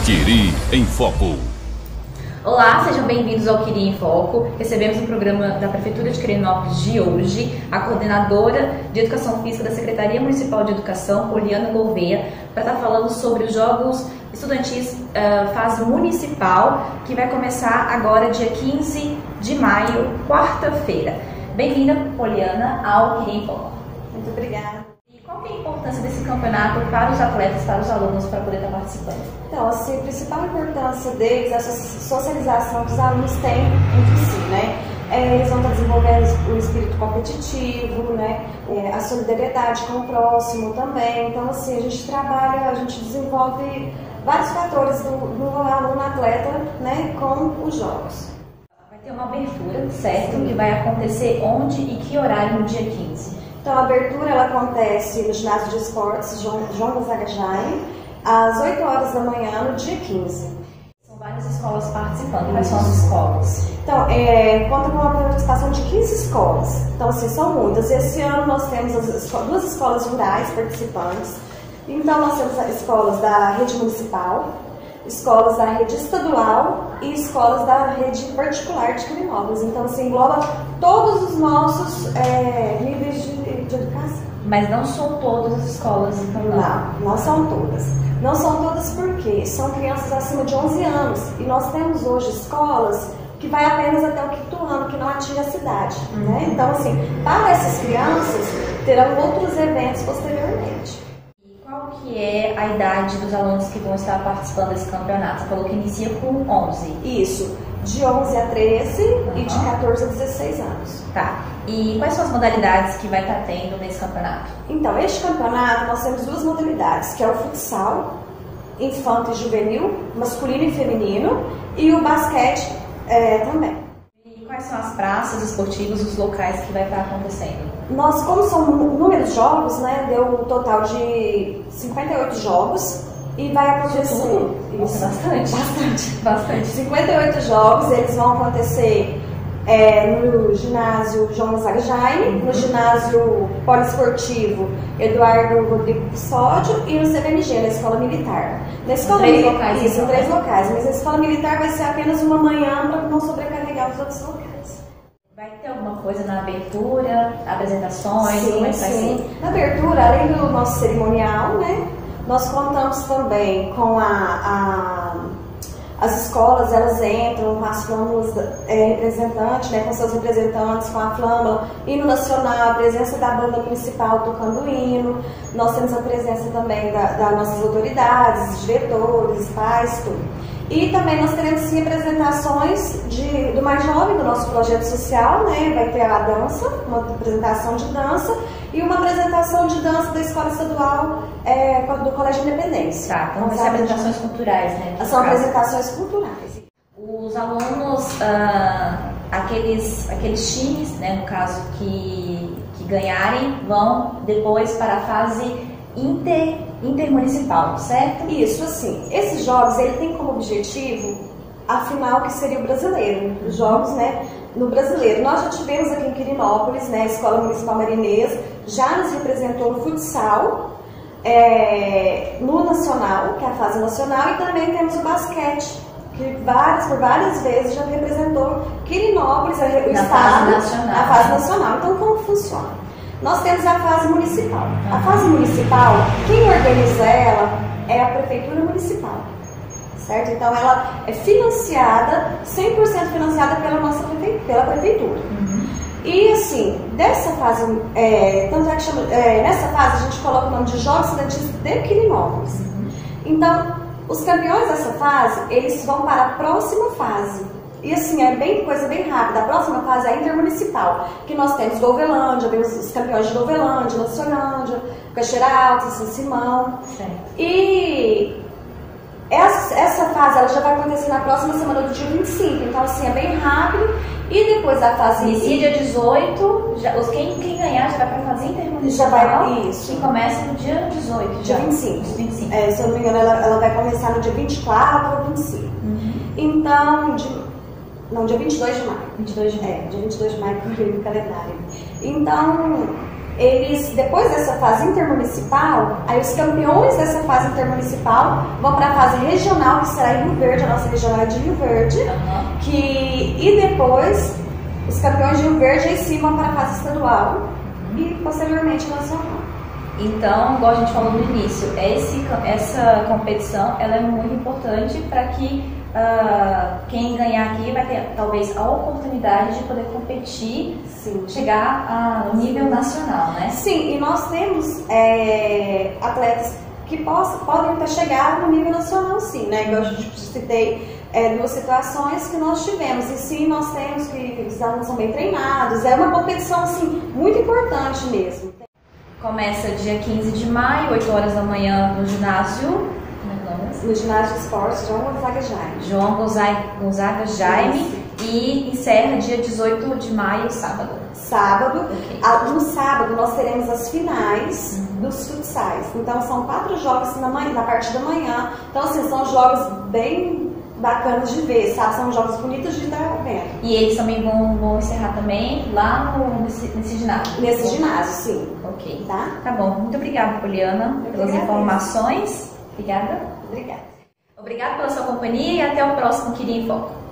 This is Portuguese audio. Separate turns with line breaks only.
Quiri em Foco.
Olá, sejam bem-vindos ao Quiri em Foco. Recebemos no programa da Prefeitura de Quirinópolis de hoje a coordenadora de Educação Física da Secretaria Municipal de Educação, Poliana Gouveia, para estar falando sobre os Jogos Estudantis fase municipal, que vai começar agora dia 15 de maio, quarta-feira. Bem-vinda, Poliana, ao Quiri em Foco.
Muito obrigada.
Qual que é a importância desse campeonato para os atletas, para os alunos, para poder estar participando?
Então, assim, a principal importância deles é a socialização que os alunos têm entre si, né? Eles vão estar desenvolvendo o espírito competitivo, né? A solidariedade com o próximo também. Então, assim, a gente desenvolve vários fatores do aluno atleta, né, com os jogos.
Vai ter uma abertura, certo? Que vai acontecer onde e que horário no dia 15?
Então, a abertura ela acontece no ginásio de esportes João Gonzaga Jaime, às 8 horas da manhã, no dia 15.
São várias escolas participando. Quais são as escolas?
Então, conta com uma participação de 15 escolas. Então, assim, são muitas. Esse ano nós temos duas escolas rurais participantes. Então, nós temos as escolas da rede municipal, escolas da rede estadual e escolas da rede particular de Quirinópolis. Então, assim, engloba todos os nossos níveis de educação.
Mas não são todas as escolas, então
não são todas. Não são todas porque são crianças acima de 11 anos. E nós temos hoje escolas que vai apenas até o 5º ano, que não atinge a cidade. Né? Então, assim, para essas crianças, terão outros eventos posteriormente.
Qual que é a idade dos alunos que vão estar participando desse campeonato? Você falou que inicia com 11.
Isso, de 11 a 13 e de 14 a 16 anos.
Tá. E quais são as modalidades que vai estar tendo nesse campeonato?
Então, este campeonato nós temos duas modalidades, que é o futsal, infanto e juvenil, masculino e feminino, e o basquete também.
E quais são as praças esportivas, os locais que vai estar acontecendo?
Nós, como são inúmeros jogos, né, deu um total de 58 jogos e vai acontecer...
Isso, bastante.
58 jogos, eles vão acontecer no ginásio João Gonzaga Jaime, no ginásio poliesportivo Eduardo Rodrigo Custódio e no CBMG, na Escola Militar. Na escola
três locais.
Isso, em 3 locais, mas a Escola Militar vai ser apenas uma manhã para não sobrecarregar os outros locais.
Vai ter alguma coisa na abertura, apresentações?
Sim,
como é que vai ser?
Na abertura, além do nosso cerimonial, né, nós contamos também com as escolas, elas entram com as flâmulas representantes, né, com seus representantes, com a flâmula, hino nacional, a presença da banda municipal tocando hino. Nós temos a presença também das nossas autoridades, diretores, pais, tudo. E também nós teremos sim apresentações do mais jovem do nosso projeto social, né? Vai ter a dança, uma apresentação de dança e uma apresentação de dança da Escola Estadual do Colégio Independência.
Tá, então vai ser apresentações culturais, né?
São apresentações culturais.
Os alunos, aqueles times, né, no caso, que ganharem, vão depois para a fase intermunicipal, certo?
Isso, assim, esses jogos, ele tem como objetivo a final, que seria o brasileiro, os jogos, né, no brasileiro. Nós já tivemos aqui em Quirinópolis, né, a Escola Municipal Marinês já nos representou no futsal, no nacional, que é a fase nacional, e também temos o basquete, que por várias vezes já representou Quirinópolis, o estado, na fase nacional. Então, como funciona? Nós temos a fase municipal. A fase municipal, quem organiza ela é a Prefeitura Municipal, certo? Então, ela é financiada, 100% financiada pela Prefeitura. E, assim, dessa fase, tanto é que nessa fase a gente coloca o nome de Jogos Estudantis de Quirinópolis. Então, os campeões dessa fase, eles vão para a próxima fase. E assim, coisa bem rápida. A próxima fase é a intermunicipal, que nós temos Golvelândia, os campeões de Golvelândia, Nacionândia, Cachoeira Alta, São Simão.
Certo.
E essa fase ela já vai acontecer na próxima semana do dia 25. Então, assim, é bem rápido. E depois da fase...
Inicia dia 18, quem ganhar já vai para a fase intermunicipal.
Já vai, isso.
Que começa no dia 18.
Dia 25.
25.
Se eu não me engano, ela vai começar no dia 24 ou 25. Então, dia 22 de maio.
22 de maio.
Dia 22 de maio, que eu vi no calendário. Então, eles, depois dessa fase intermunicipal, aí os campeões dessa fase intermunicipal vão para a fase regional, que será em Rio Verde, a nossa regional é de Rio Verde, e depois os campeões de Rio Verde aí sim vão para a fase estadual e posteriormente nacional.
Então, igual a gente falou no início, essa competição ela é muito importante para que quem ganhar aqui vai ter talvez a oportunidade de poder competir, sim, chegar no nível nacional, né?
Sim, e nós temos atletas que podem até chegar no nível nacional, sim, né? Igual a gente citei duas situações que nós tivemos, e sim, nós temos que os alunos são bem treinados, é uma competição assim, muito importante mesmo.
Começa dia 15 de maio, 8 horas da manhã no ginásio.
No ginásio de esportes João Gonzaga Jaime.
João Gonzaga Jaime. E encerra dia 18 de maio, sábado.
Sábado.
Okay.
No sábado nós teremos as finais dos futsais. Então são 4 jogos na parte da manhã. Então assim, são jogos bem bacanas de ver, sabe? São jogos bonitos de estar vendo.
E eles também vão encerrar também lá nesse ginásio?
Nesse ginásio, sim.
Ok.
Tá
Bom. Muito obrigada, Poliana, pelas informações. Obrigada.
Obrigada.
Obrigada pela sua companhia e até o próximo Queria em Foco.